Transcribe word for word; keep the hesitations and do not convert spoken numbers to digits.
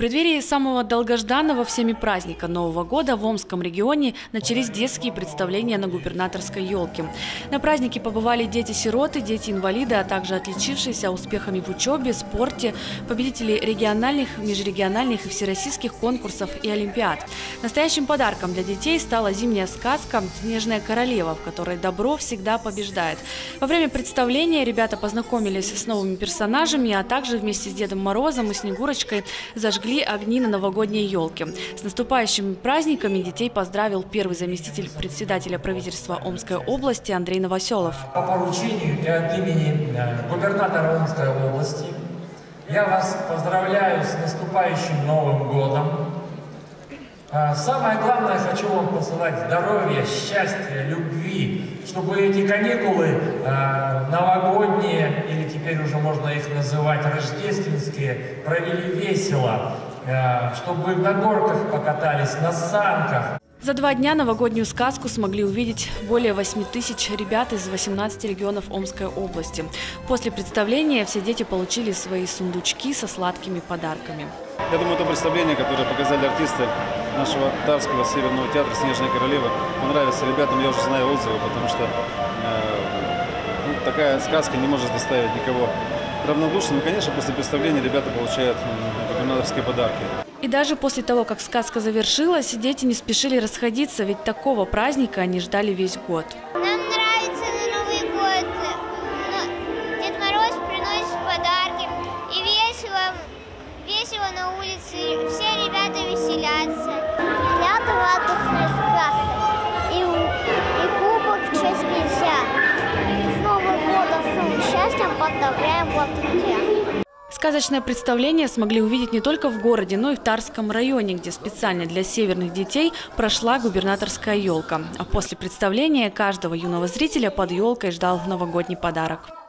преддверии самого долгожданного всеми праздника Нового года в Омском регионе начались детские представления на губернаторской елке. На празднике побывали дети-сироты, дети-инвалиды, а также отличившиеся успехами в учебе, спорте, победители региональных, межрегиональных и всероссийских конкурсов и олимпиад. Настоящим подарком для детей стала зимняя сказка «Снежная королева», в которой добро всегда побеждает. Во время представления ребята познакомились с новыми персонажами, а также вместе с Дедом Морозом и Снегурочкой зажгли огни на новогодней елке. С наступающими праздниками детей поздравил первый заместитель председателя правительства Омской области Андрей Новоселов. По поручению и от имени губернатора Омской области я вас поздравляю с наступающим Новым годом. Самое главное, хочу вам посылать здоровья, счастья, любви, чтобы эти каникулы новогодние, или теперь уже можно их называть рождественские, провели весело, чтобы на горках покатались, на санках. За два дня новогоднюю сказку смогли увидеть более восьми тысяч ребят из восемнадцати регионов Омской области. После представления все дети получили свои сундучки со сладкими подарками. Я думаю, это представление, которое показали артисты нашего Тарского северного театра «Снежная королева», понравится ребятам. Я уже знаю отзывы, потому что э, ну, такая сказка не может заставить никого равнодушным. И, конечно, после представления ребята получают губернаторские подарки. И даже после того, как сказка завершилась, дети не спешили расходиться, ведь такого праздника они ждали весь год. Нам нравится на Новый год. Дед Мороз приносит подарки. И весело, весело на улице. Все ребята веселятся. Ребята радостные сказки. И, и кубок в честь нельзя. С Новым годом, с новым счастьем поздравляем вас, друзья. Сказочное представление смогли увидеть не только в городе, но и в Тарском районе, где специально для северных детей прошла губернаторская елка. А после представления каждого юного зрителя под елкой ждал новогодний подарок.